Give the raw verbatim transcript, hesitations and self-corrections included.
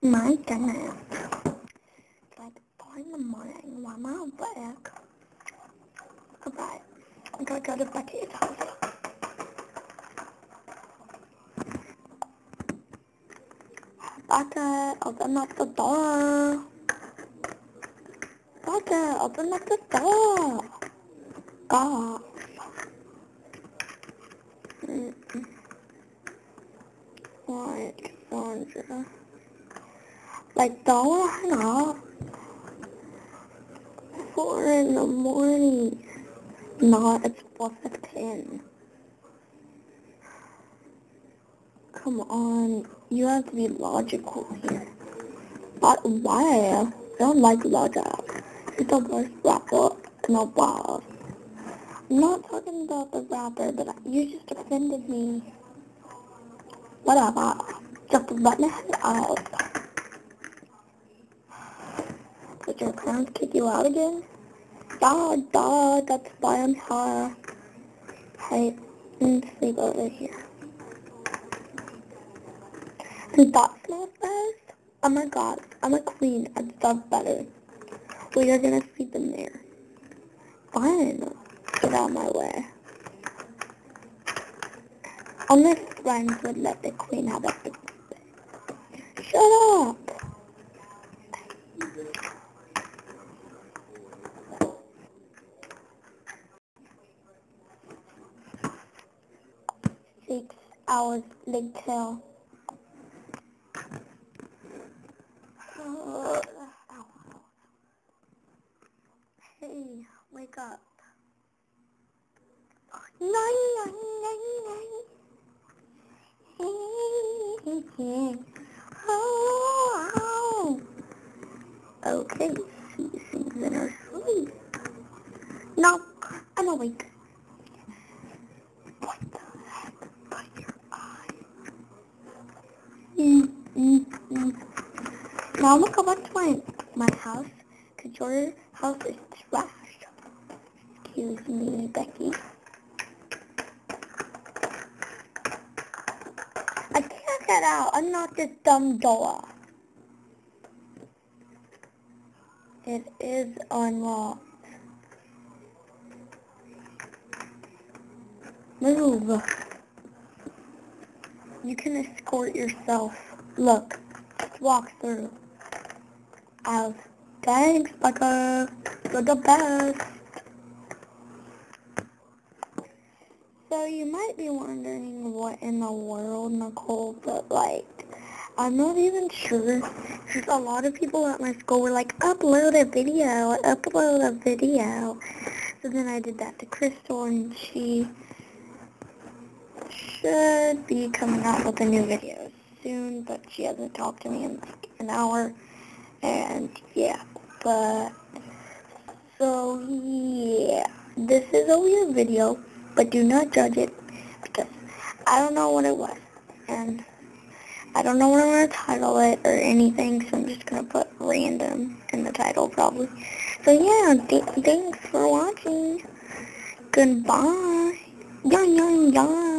My goodness. It's like four in the morning. Why am I awake? Alright. I gotta go to Becky's house. Becca, open up the door. Becca, open up the door. God. Mm-mm. Why, Cassandra? Like, don't hang up. Four in the morning. No, it's four fifteen. Come on, you have to be logical here. But why? I don't like logic. It's the worst rapper in the world. I'm not talking about the rapper, but you just offended me. Whatever. Just let me head out. Did your parents kick you out again? Yeah, duh, that's why I'm here. Hey, and sleep over here. And that smells best? Oh my god, I'm a queen. I deserve better. Well, you're gonna sleep in there. Fine. Get out of my way. Only friends would let the queen have a big bed. Shut up! Six hours later. Uh, hey, wake up. Nine, nine, nine, nine. Oh, okay, she sings in her sleep. No, I'm awake. What the heck? Put your eye. Mm, mm, mm. Now I'm gonna go back to my, my house, because your house is trash. Excuse me, Becky. I can't get out. I'm not this dumb door. It is unlocked. Move. You can escort yourself. Look, just walk through. Out. Thanks, Becca. You're the best. So you might be wondering what in the world, Nicole, but like, I'm not even sure. There's a lot of people at my school were like, upload a video, upload a video. So then I did that to Crystal, and she should be coming out with a new video soon, but she hasn't talked to me in like an hour, and yeah, but, so yeah, this is a weird video, but do not judge it, because I don't know what it was, and I don't know what I'm going to title it or anything, so I'm just going to put random in the title probably. So yeah, th thanks for watching. Goodbye. Yum, yum, yum.